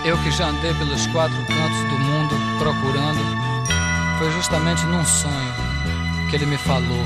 Eu que já andei pelos 4 cantos do mundo procurando, foi justamente num sonho que ele me falou.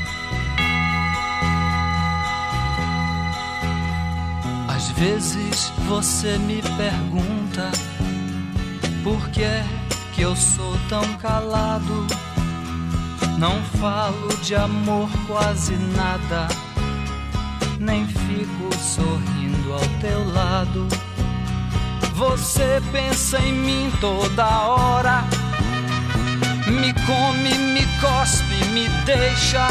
Às vezes você me pergunta por que é que eu sou tão calado. Não falo de amor quase nada, nem fico sorrindo ao teu lado. Você pensa em mim toda hora, me come, me cospe, me deixa.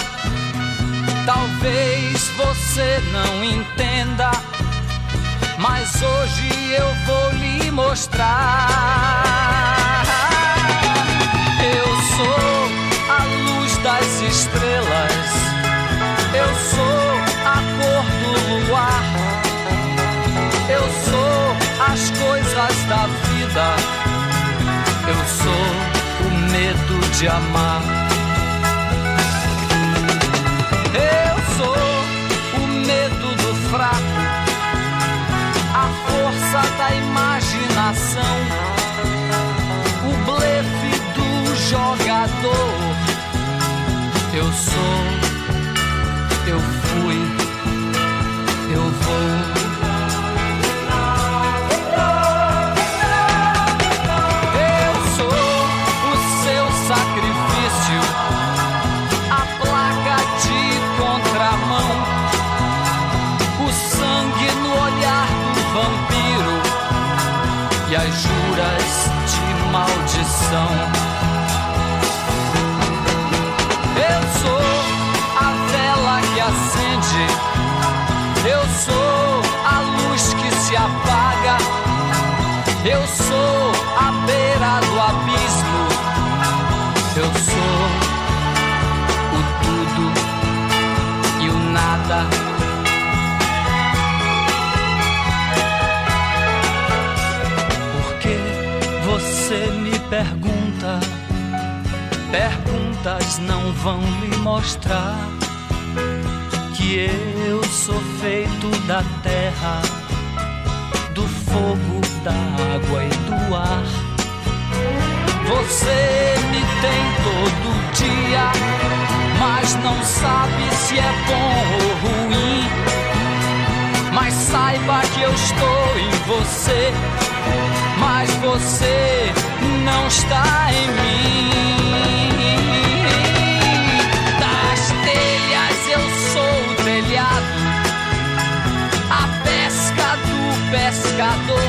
Talvez você não entenda, mas hoje eu vou lhe mostrar. Eu sou a luz das estrelas, eu sou a cor do luar, eu sou as coisas da vida, eu sou o medo de amar. Eu sou o medo do fraco, a força da imaginação, o blefe do jogador. Eu sou, eu fui, eu vou. E as juras de maldição. Eu sou a vela que acende, eu sou a luz que se apaga, eu sou a beira do abismo, eu sou o tudo e o nada. Você me pergunta, perguntas não vão lhe mostrar que eu sou feito da terra, do fogo, da água e do ar. Você me tem todo dia, mas não sabe se é bom ou ruim. Mas saiba que eu estou em você, mas você não está em mim. Das telhas eu sou o telhado, a pesca do pescador.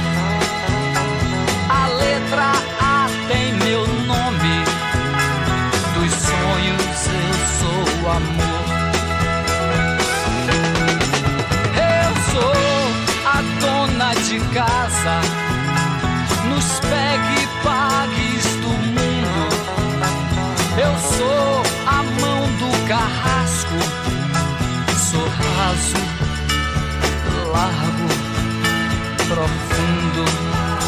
A letra A tem meu nome, dos sonhos eu sou o amor. Eu sou a dona de casa, nos pegue-pagues do mundo. Eu sou a mão do carrasco, sou raso, largo, profundo.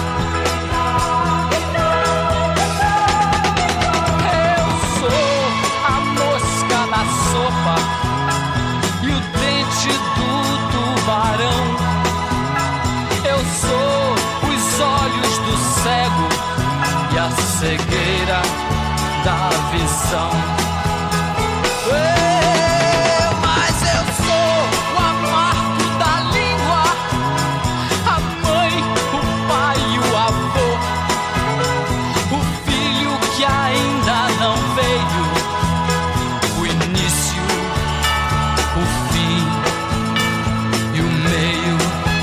Eu sou a mosca na sopa e o dente do tubarão. Eu sou os olhos do cego e a cegueira da visão. Mas eu sou o amargo da língua, a mãe, o pai e o avô, o filho que ainda não veio, o início, o fim e o meio.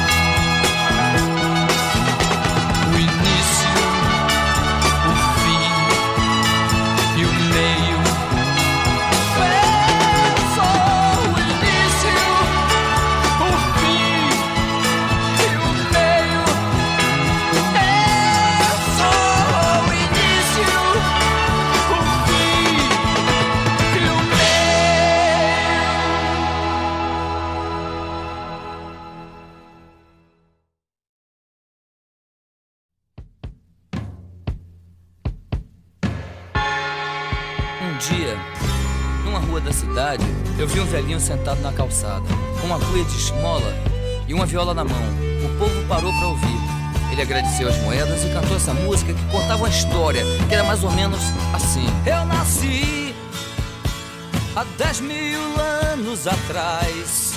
Um dia, numa rua da cidade, eu vi um velhinho sentado na calçada, com uma cuia de esmola e uma viola na mão. O povo parou para ouvir. Ele agradeceu as moedas e cantou essa música que contava uma história que era mais ou menos assim. Eu nasci há 10.000 anos atrás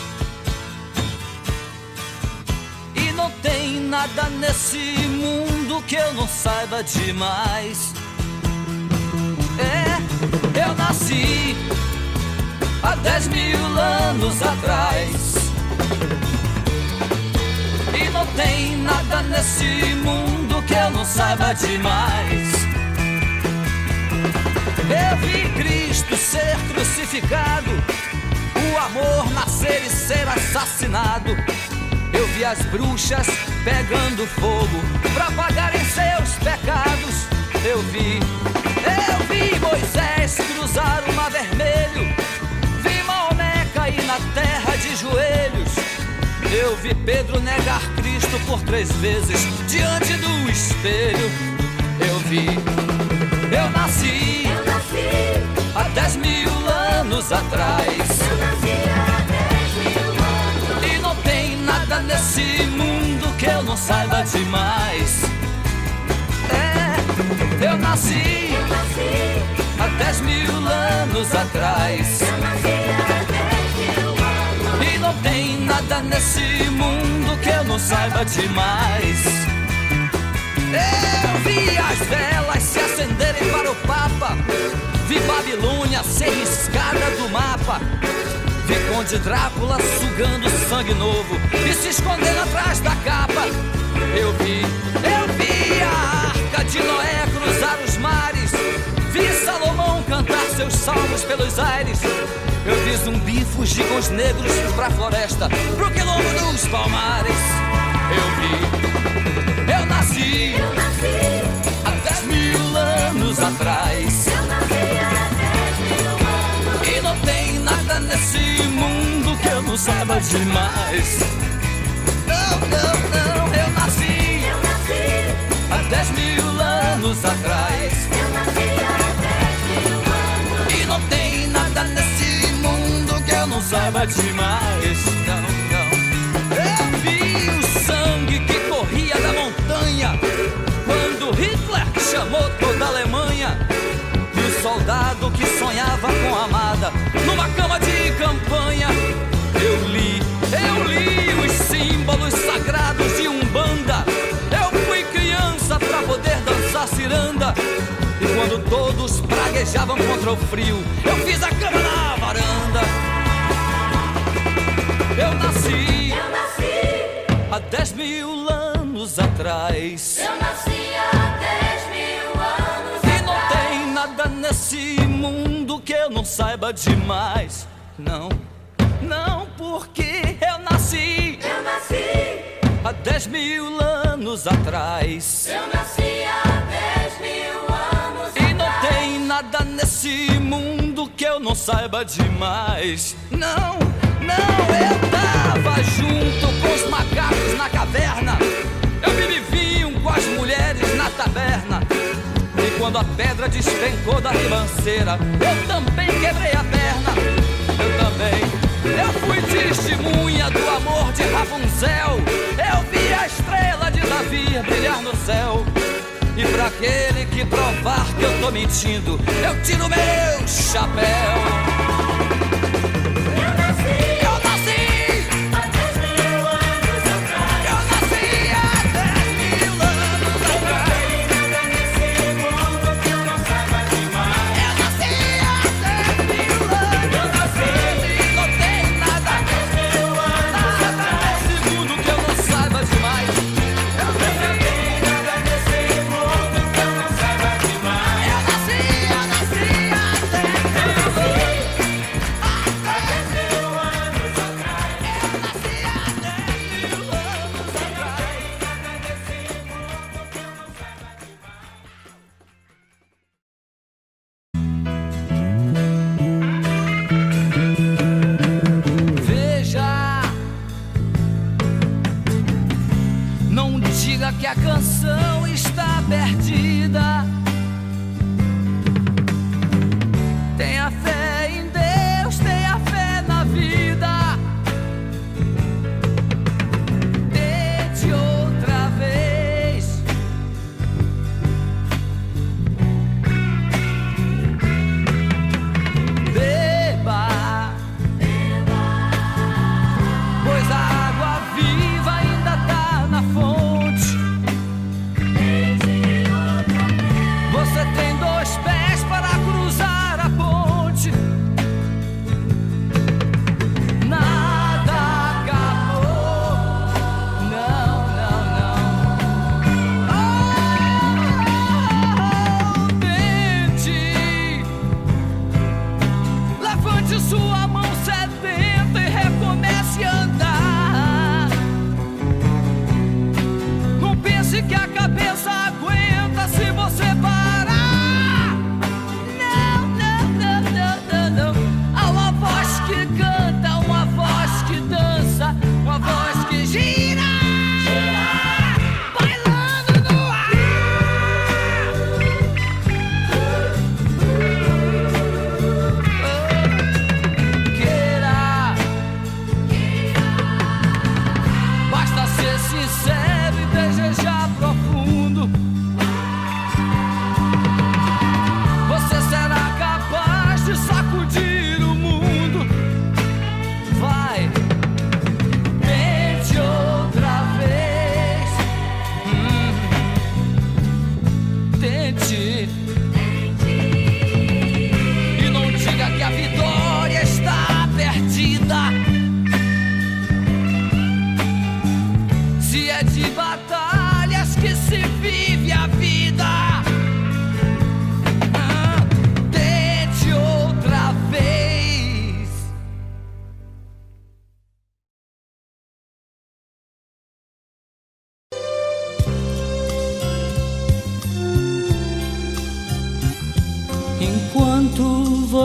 e não tem nada nesse mundo que eu não saiba demais. Eu nasci há 10.000 anos atrás e não tem nada nesse mundo que eu não saiba demais. Eu vi Cristo ser crucificado, o amor nascer e ser assassinado. Eu vi as bruxas pegando fogo pra pagarem seus pecados. Eu vi Moisés cruzar o mar vermelho, vi Maomé cair na terra de joelhos. Eu vi Pedro negar Cristo por 3 vezes diante do espelho. Eu nasci há 10.000 anos atrás. E não tem nada nesse mundo que eu não saiba demais. Eu nasci há 10.000 anos atrás. E não tem nada nesse mundo que eu não saiba demais. Eu vi as velas se acenderem para o Papa, vi Babilônia ser riscada do mapa, vi Conde Drácula sugando sangue novo e se escondendo atrás da capa. Eu vi a Arca de Noé cruzar os mares, vi Salomão cantar seus salmos pelos aires. Eu vi Zumbi fugir com os negros pra floresta, pro quilombo dos palmares. Eu nasci há 10.000 anos atrás. E não tem nada nesse mundo que eu não saiba demais. Não, eu nasci há 10.000 anos atrás. E não tem nada nesse mundo que eu não saiba demais. Não. Eu vi o sangue que corria da montanha quando Hitler chamou toda a Alemanha. E o soldado que sonhava com a amada numa cama de campanha. Eu li os símbolos sagrados de Umbanda. Eu fui criança pra poder dançar ciranda. E quando todos praguejavam contra o frio, eu fiz a cama na varanda. Eu nasci há 10.000 anos atrás. Eu nasci há 10.000 anos e não tem nada nesse mundo que eu não saiba demais. Não, porque eu nasci há 10.000 anos atrás. Eu nasci há 10.000 anos e não tem nada nesse mundo que eu não saiba demais. Não, eu tava junto com os macacos na caverna. Eu bebi vinho com as mulheres na taberna. E quando a pedra despencou da ribanceira, eu também quebrei a perna. Eu fui testemunha do amor de Rapunzel. Eu vi a estrela de Davi brilhar no céu. E pra aquele que provar que eu tô mentindo, eu tiro meu chapéu. Eu nasci há 10.000 anos atrás. Eu nasci há 10.000 anos atrás. nada nesse mundo que eu não saiba demais. Eu nasci há 10.000 anos. Eu nasci E não tem nada 10.000 anos atrás. nesse mundo que eu não saiba demais. Não tem nada nesse mundo que eu não saiba demais. Eu nasci há 10.000 anos atrás. Veja, não diga que a canção está perdida. Tenha fé em Deus, tenha fé na vida. Tente outra vez.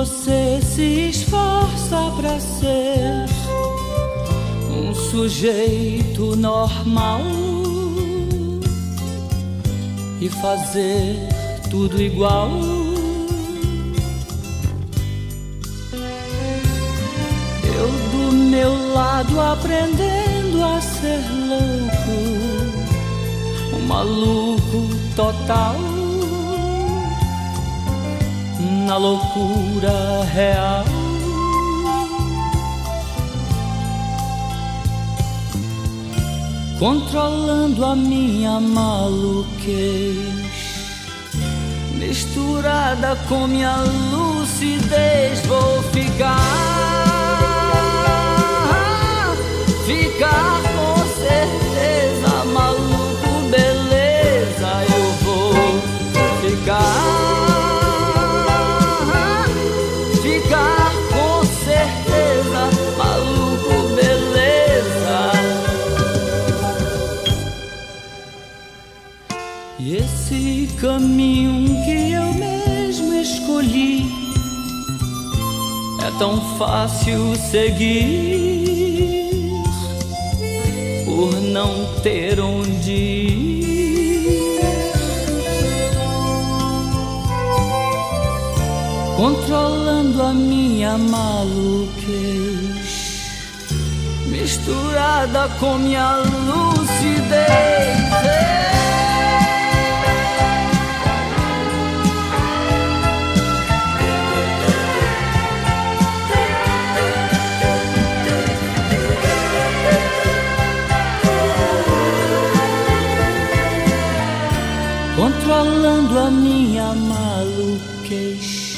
você se esforça pra ser um sujeito normal e fazer tudo igual. Eu do meu lado aprendendo a ser louco, um maluco total, na loucura real. Controlando a minha maluquez, misturada com minha lucidez, vou ficar com certeza maluco, beleza. Eu vou ficar com certeza maluco, beleza. E esse caminho que eu mesmo escolhi é tão fácil seguir, por não ter onde ir. Controlando a minha maluquez, misturada com minha lucidez. Controlando a minha maluquez,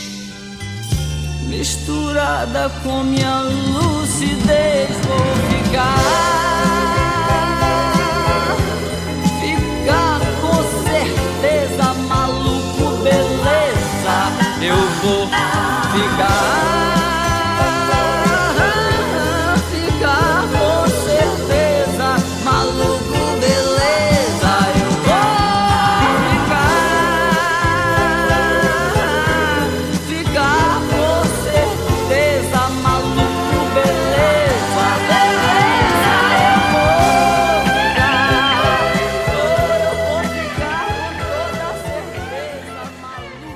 misturada com minha lucidez, vou ficar com certeza maluco, beleza. Eu vou ficar com certeza maluco, beleza. Eu vou ficar com certeza maluco, beleza, beleza. Eu vou ficar com toda certeza maluco,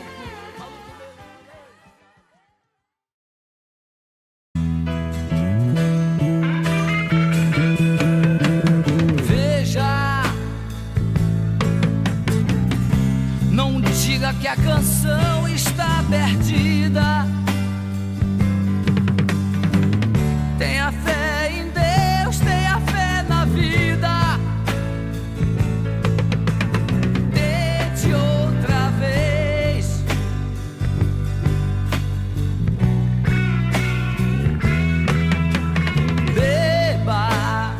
Veja, não diga que a canção está perdida. Tenha fé em Deus, tenha fé na vida. Tente outra vez. Beba,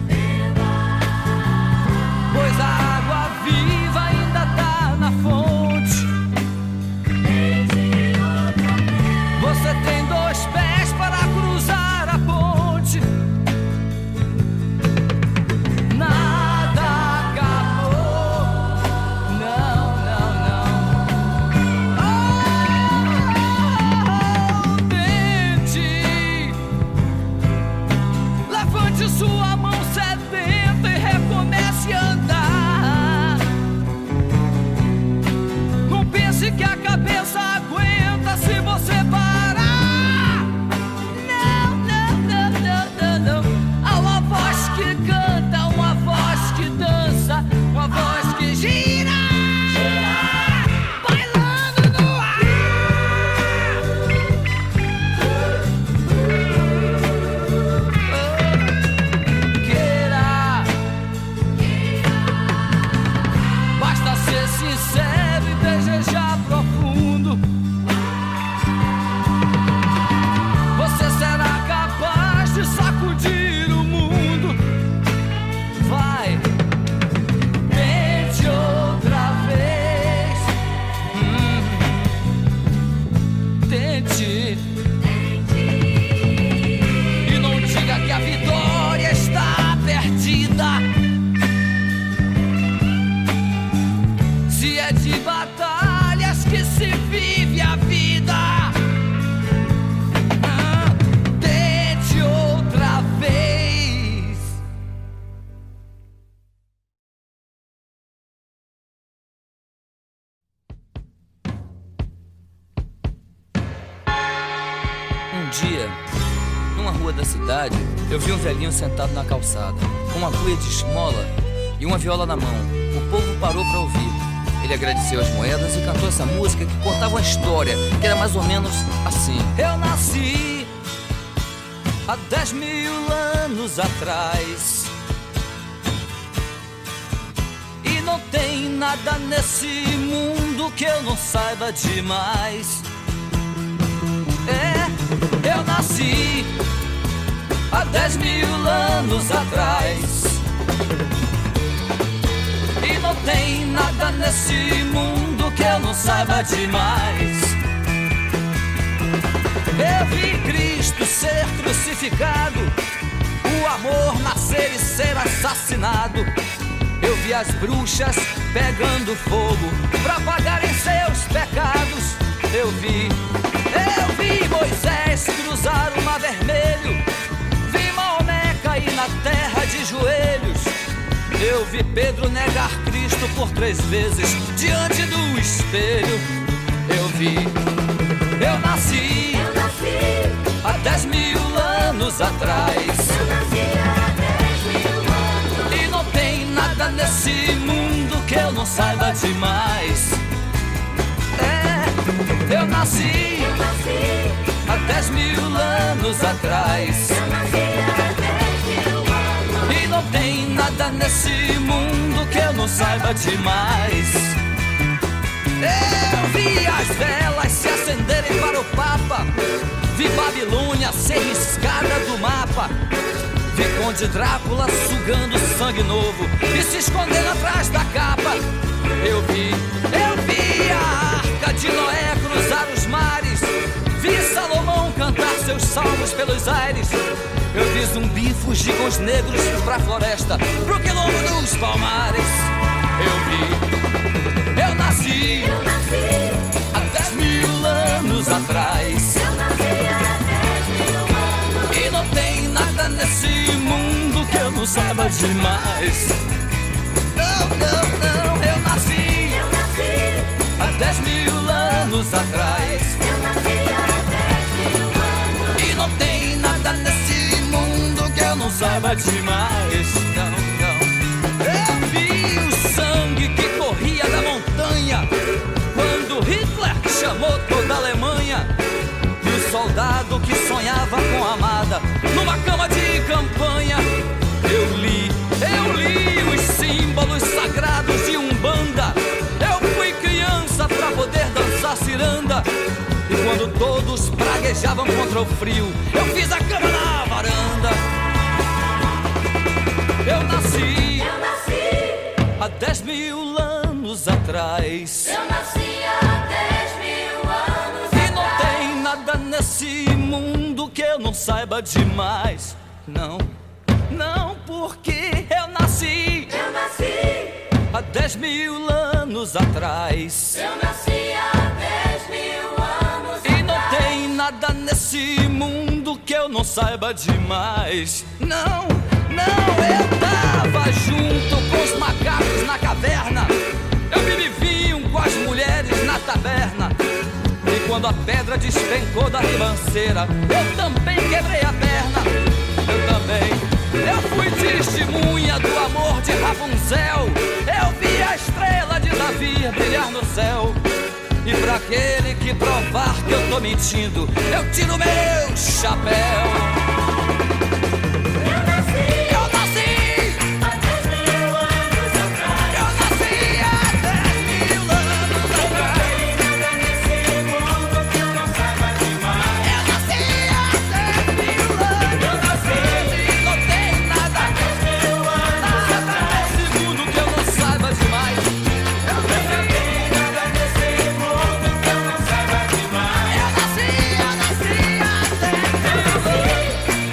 pois a água viva ainda tá na fonte. rua da cidade, eu vi um velhinho sentado na calçada, com uma cuia de esmola e uma viola na mão. O povo parou para ouvir. Ele agradeceu as moedas e cantou essa música que contava uma história que era mais ou menos assim. Eu nasci há 10.000 anos atrás, e não tem nada nesse mundo que eu não saiba demais. Eu nasci há 10.000 anos atrás, e não tem nada nesse mundo que eu não saiba demais. Eu vi Cristo ser crucificado, o amor nascer e ser assassinado. Eu vi as bruxas pegando fogo pra pagarem seus pecados. Eu vi Moisés cruzar o mar vermelho, vi Maomé cair na terra de joelhos. Eu vi Pedro negar Cristo por 3 vezes diante do espelho. Eu nasci há 10.000 anos atrás, e não tem nada nesse mundo que eu não saiba demais. Eu nasci há 10.000 anos atrás, e não tem nada nesse mundo que eu não saiba demais. Eu vi as velas se acenderem para o Papa, vi Babilônia ser riscada do mapa, vi Conde Drácula sugando sangue novo e se escondendo atrás da capa. Eu vi a Arca de Noé cruzar os mares, vi Salomão cantar seus salmos pelos aires. Eu vi Zumbi fugir com os negros pra floresta, pro quilombo dos palmares. Eu nasci há 10.000 anos atrás, e não tem nada nesse mundo que eu não saiba demais. Não, eu nasci há 10.000 anos atrás, e não tem nada nesse mundo que eu não saiba demais. Não. Eu vi o sangue que corria da montanha quando Hitler chamou toda a Alemanha, e o soldado que sonhava com a amada numa cama de campanha. Eu li os símbolos sagrados de Umbanda. Eu fui criança pra poder dançar ciranda, e quando todos praguejavam contra o frio, eu fiz a cama na varanda. Eu nasci há 10.000 anos atrás, Eu nasci há 10.000 anos e não tem nada nesse mundo que eu não saiba demais. Não, porque eu nasci há 10.000 anos atrás, Eu nasci há 10.000 anos e não tem nada nesse mundo que eu não saiba demais. Não, eu tava junto com os macacos na caverna, eu bebi vinho com as mulheres na taberna, e quando a pedra despencou da ribanceira, eu também quebrei a perna. Eu fui testemunha do amor de Rapunzel, eu vi a estrela de Davi brilhar no céu. E pra aquele que provar que eu tô mentindo, eu tiro meu chapéu. Eu nasci Há 10.000 anos atrás, eu nasci há 10.000 anos atrás, nada nesse mundo que eu não saiba demais. eu nasci há 10.000 anos atrás, e não tem nada nesse mundo que eu não saiba demais. Nada nesse mundo que eu não saiba demais. Eu nasci há 10.000 anos atrás,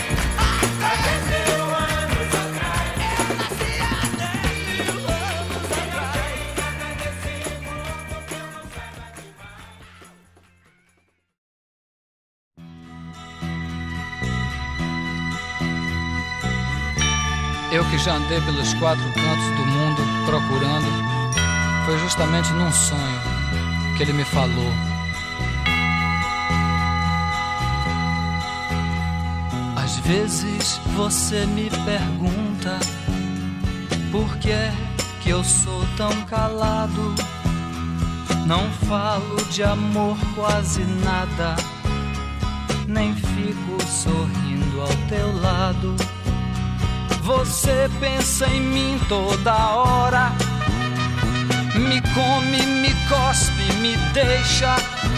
Eu que já andei pelos 4 cantos do mundo procurando, foi justamente num sonho que ele me falou. Às vezes você me pergunta por que é que eu sou tão calado. Não falo de amor quase nada, nem fico sorrindo ao teu lado. Você pensa em mim toda hora, me come, me cospe, me deixa.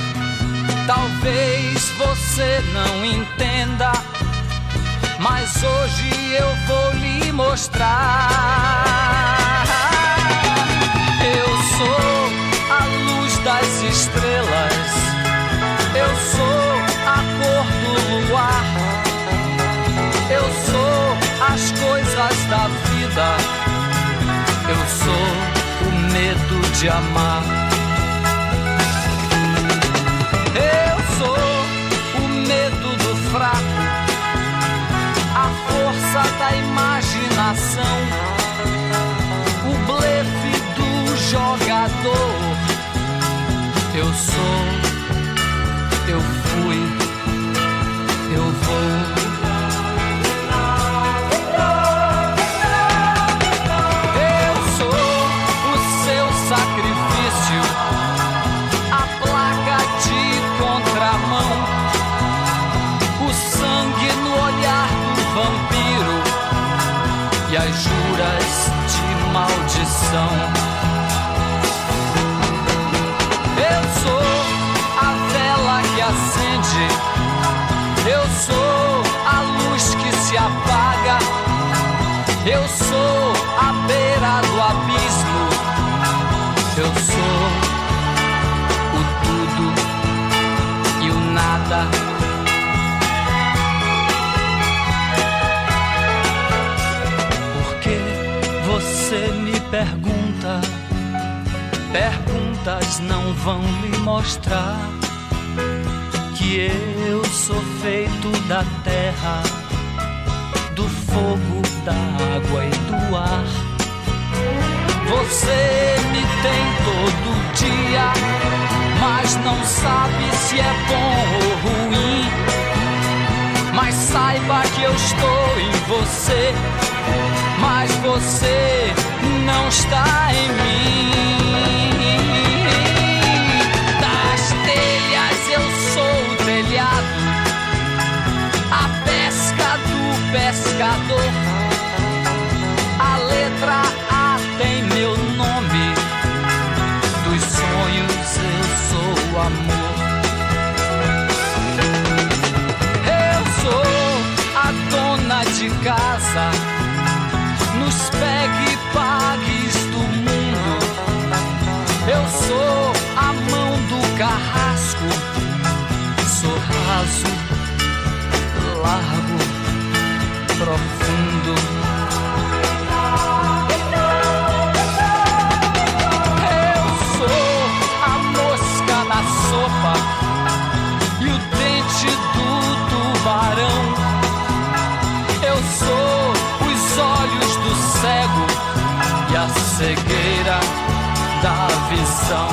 Talvez você não entenda, mas hoje eu vou lhe mostrar. Eu sou a luz das estrelas, eu sou a cor do luar, eu sou as coisas da vida, eu sou o medo de amar. Eu sou o medo do fraco, a força da imaginação, o blefe do jogador. Eu sou, eu fui, eu vou. Eu sou o seu sacrifício, a placa de contramão, o sangue no olhar do vampiro e as juras de maldição. Eu sou a vela que acende, eu sou a luz que se apaga, eu sou a beira do abismo, eu sou o tudo e o nada. Porque você me pergunta, perguntas não vão lhe mostrar que eu sou feito da terra, do fogo, da água e do ar. Você me tem todo dia, mas não sabe se é bom ou ruim. Mas saiba que eu estou em você, mas você não está em mim. Das telhas eu sou o telhado, a pesca do pescador. A letra A tem meu nome, dos sonhos eu sou o amor. Eu sou a dona de casa, nos pegue-pagues do mundo. Eu sou a mão do carrasco, sou raso, largo, profundo. Eu sou a mosca na sopa e o dente do tubarão. Eu sou os olhos do cego e a cegueira da visão.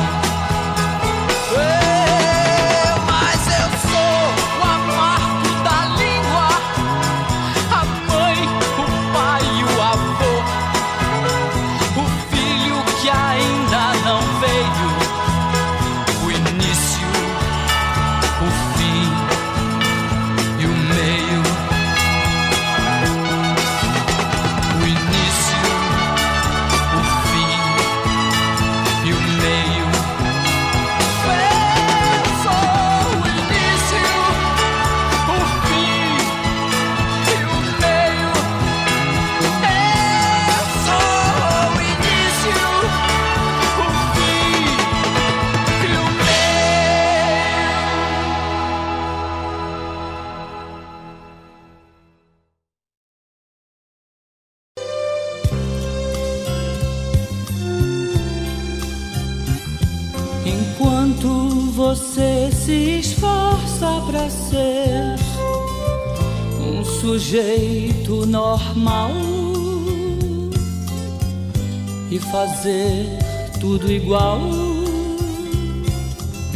Mas eu sou o amargo da língua, a mãe, o pai e o avô, o filho que ainda não veio, o início, o fim e o meio. O início, o fim e o meio. Eu sou o início, o fim e o meio. Eu sou o início, o fim e o meio. Enquanto você se esforça pra ser um sujeito normal e fazer tudo igual,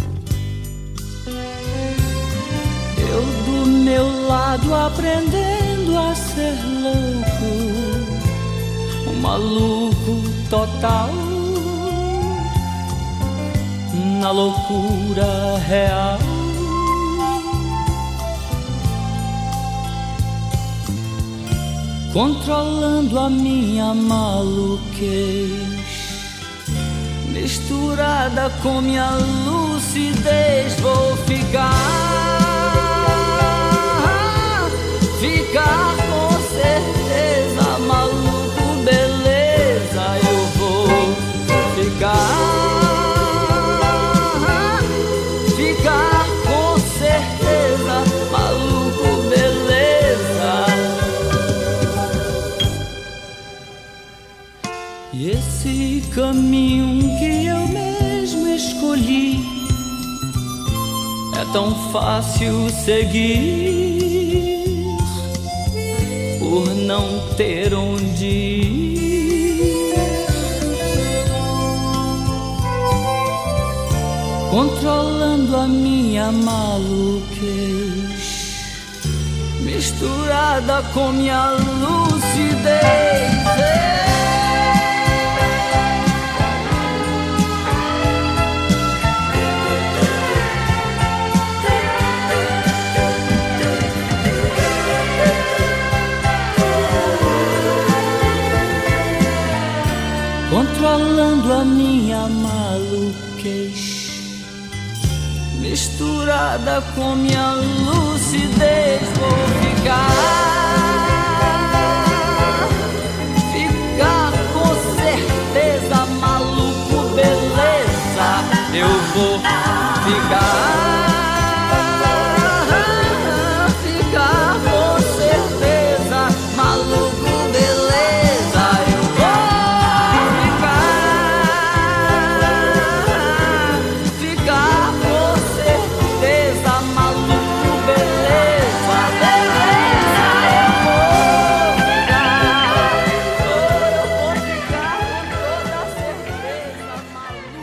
eu do meu lado aprendendo ser louco, um maluco total, na loucura real. Controlando a minha maluquez, misturada com minha lucidez, vou ficar com certeza, maluco, beleza, eu vou ficar com certeza, maluco, beleza. E esse caminho que eu mesmo escolhi é tão fácil seguir, por não ter onde ir. Controlando a minha maluquez, misturada com minha lucidez. Controlando a minha maluquez, misturada com minha lucidez, vou ficar com certeza, maluco, beleza, eu vou ficar com certeza, maluco, beleza, eu vou ficar com certeza, maluco, beleza, beleza, eu vou ficar com toda certeza, maluco,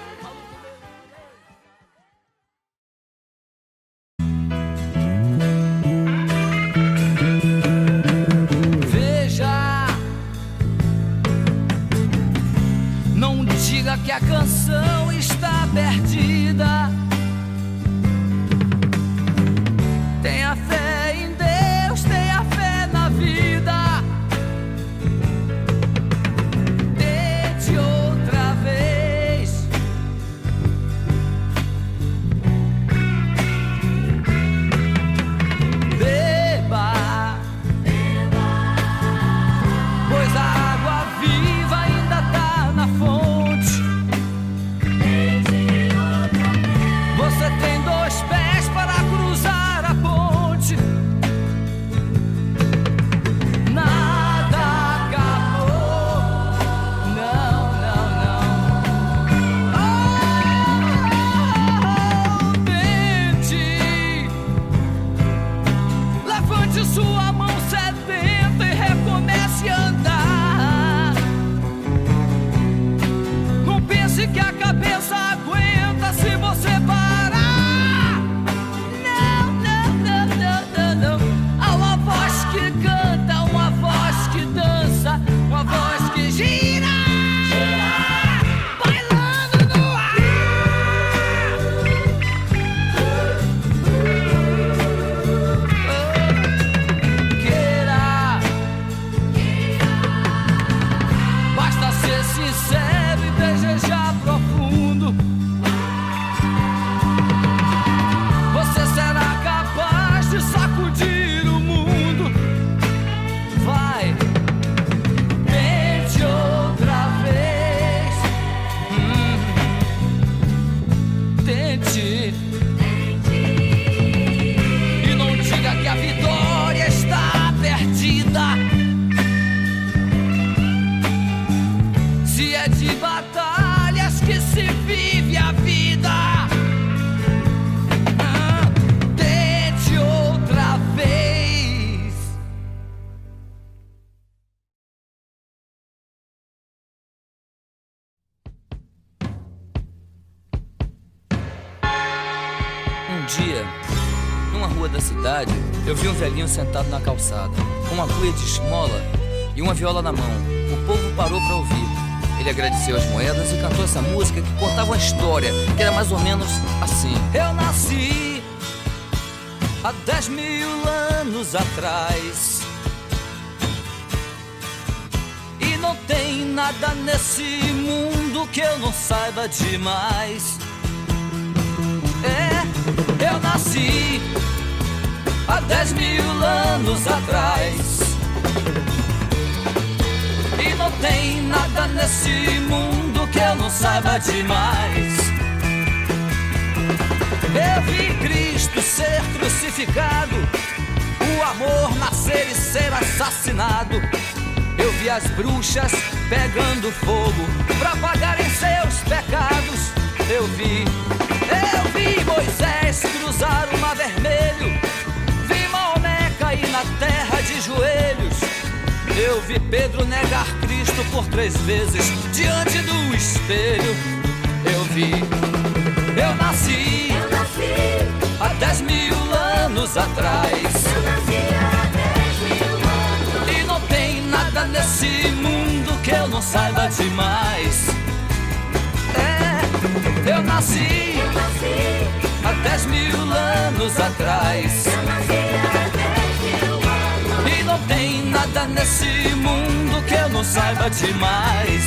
Veja, não diga que a canção está perdida. Tenha fé em Deus, tenha fé na vida. Tente outra vez. Beba, pois a água viva ainda tá na fonte. Você tem dois pés para cruzar a ponte. Nada acabou. Não, não, não. Tente. Levante sua mão sedenta e recomece a andar. Não pense que a cabeça aguenta se você parar. Não, não, não, não, não, não. Há uma voz que canta, uma voz que dança, uma voz que gira, bailando no ar. Queira, basta ser sincero e desejar profundo. Você será capaz de sacudir o mundo. Vai, tente outra vez. Tente. E não diga que a vitória está perdida. Se é de batalhas que se vive a vida. Tente outra vez. Um dia, num uma rua da cidade, eu vi um velhinho sentado na calçada, com uma cuia de esmola e uma viola na mão. O povo parou para ouvir. Ele agradeceu as moedas e cantou essa música que contava uma história, que era mais ou menos assim. Eu nasci há 10.000 anos atrás, e não tem nada nesse mundo que eu não saiba demais. Eu nasci há 10.000 anos atrás, e não tem nada nesse mundo que eu não saiba demais. Eu vi Cristo ser crucificado, o amor nascer e ser assassinado. Eu vi as bruxas pegando fogo pra pagarem seus pecados. Eu vi Moisés cruzar o mar vermelho, vi Maomé cair na terra de joelhos. Eu vi Pedro negar Cristo por 3 vezes diante do espelho. Eu nasci há 10.000 anos atrás, e não tem nada nesse mundo que eu não saiba demais. Eu nasci há 10.000 anos atrás, e não tem nada nesse mundo que eu não saiba demais.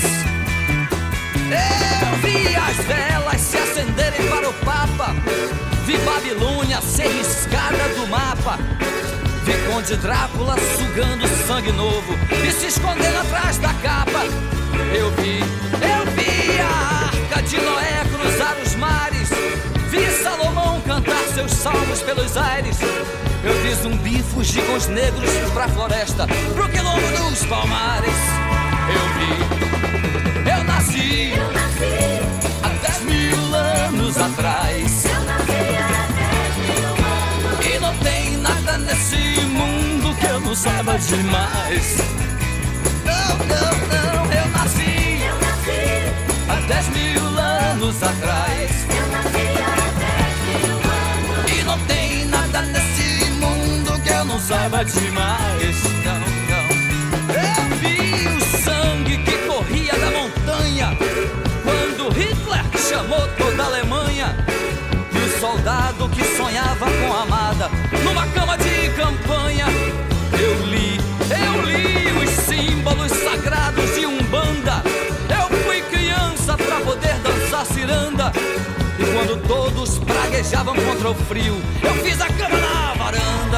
Eu vi as velas se acenderem para o Papa, vi Babilônia ser riscada do mapa, vi Conde Drácula sugando sangue novo e se escondendo atrás da capa. Eu vi a Arca de Noé cruzar os mares, vi Salomão cantar seus salmos pelos aires. Eu vi Zumbi fugir com os negros pra floresta, pro quilombo dos palmares. Eu nasci há 10.000 anos atrás, e não tem nada nesse mundo que eu não saiba demais. Não, eu nasci há 10.000 anos atrás, e não tem nada nesse mundo que eu não saiba demais. Não. Eu vi o sangue que corria da montanha quando Hitler chamou toda a Alemanha, e o soldado que sonhava com a amada numa cama de campanha. Eu li os símbolos sagrados de Umbanda. Eu fui criança pra poder dançar ciranda, e quando todos praguejavam contra o frio, eu fiz a cama na varanda.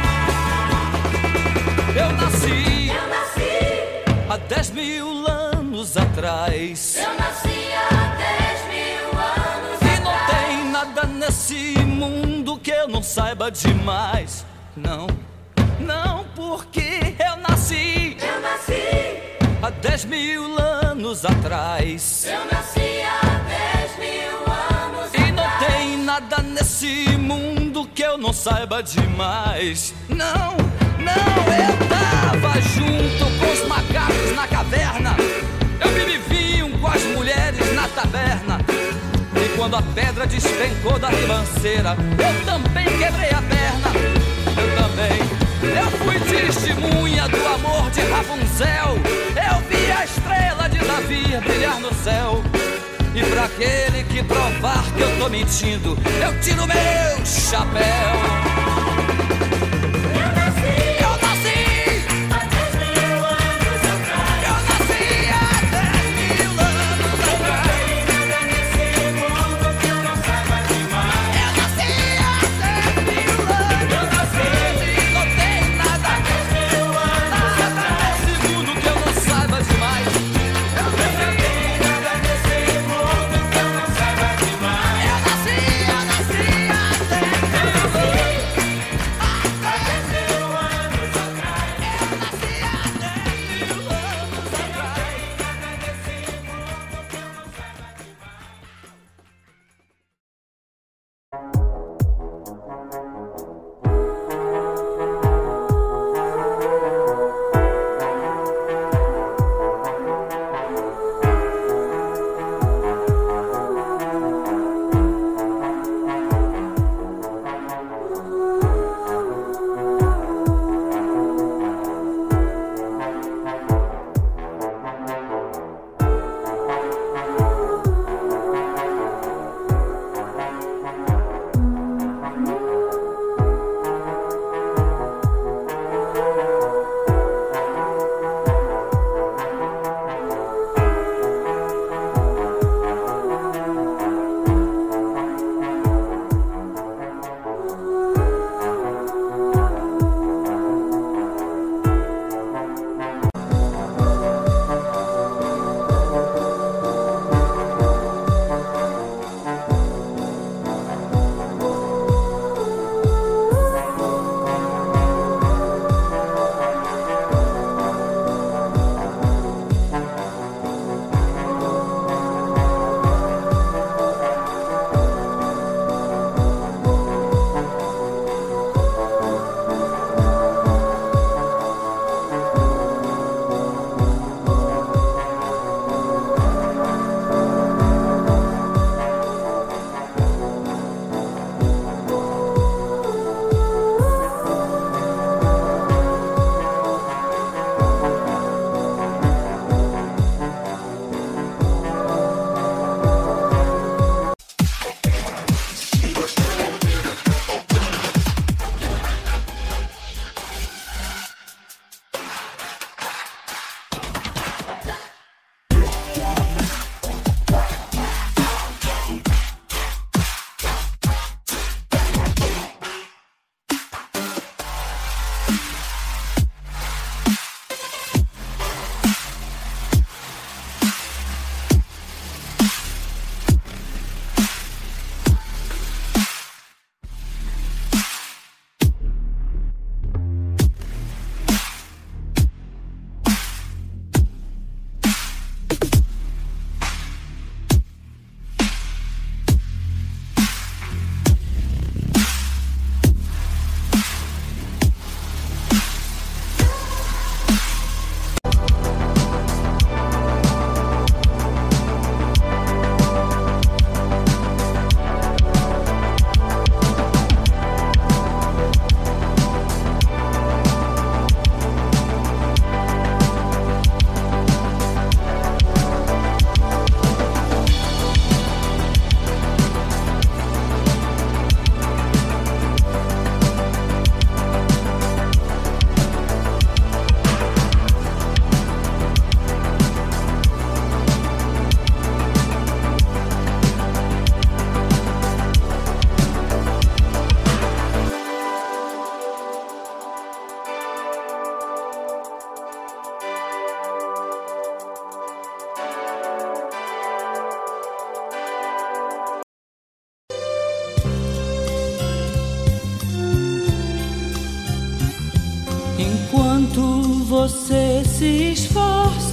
Eu nasci há 10.000 anos atrás, Eu nasci há 10.000 anos e não tem nada nesse mundo que eu não saiba demais. Não, porque eu nasci há 10.000 anos atrás, Eu nasci há 10.000 anos e não tem nada nesse mundo que eu não saiba demais. Não, eu tava junto com os macacos na caverna, eu bebi vinho com as mulheres na taberna, e quando a pedra despencou da ribanceira, eu também quebrei a perna. Eu fui testemunha do amor de Rapunzel, eu vi a estrela de Davi brilhar no céu. E pra aquele que provar que eu tô mentindo, eu tiro meu chapéu. Eu nasci Há 10.000 anos atrás, eu nasci há 10.000 anos atrás, nada nesse mundo que eu não saiba demais. eu nasci há 10.000 anos atrás, e não tem nada nesse mundo que eu não saiba demais. Nada nesse mundo que eu não saiba demais. Eu nasci há 10.000 anos.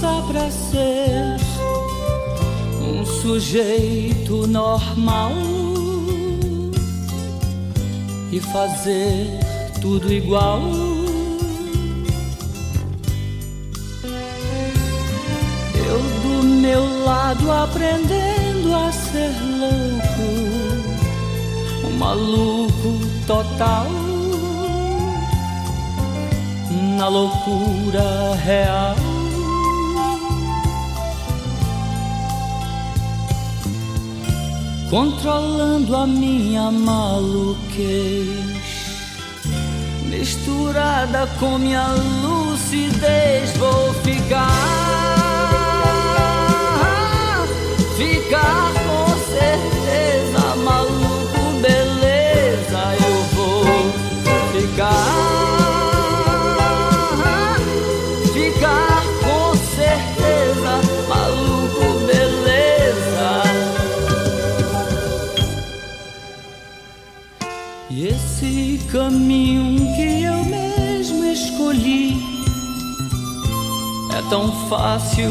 força pra ser um sujeito normal e fazer tudo igual. Eu do meu lado aprendendo a ser louco, um maluco total, na loucura real. Controlando a minha maluquez, misturada com minha lucidez, vou ficar com certeza maluco, beleza. Eu vou ficar com certeza maluco, beleza. E esse caminho que eu mesmo escolhi é tão fácil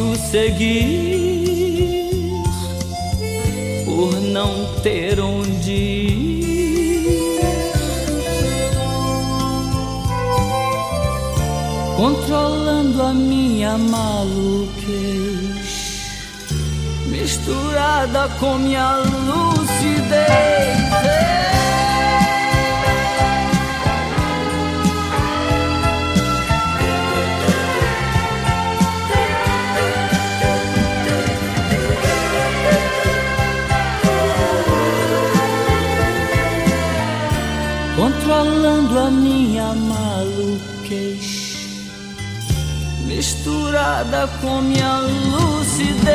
seguir, por não ter onde ir. Controlando a minha maluquez, misturada com minha lucidez. Controlando a minha maluquez, misturada com minha lucidez.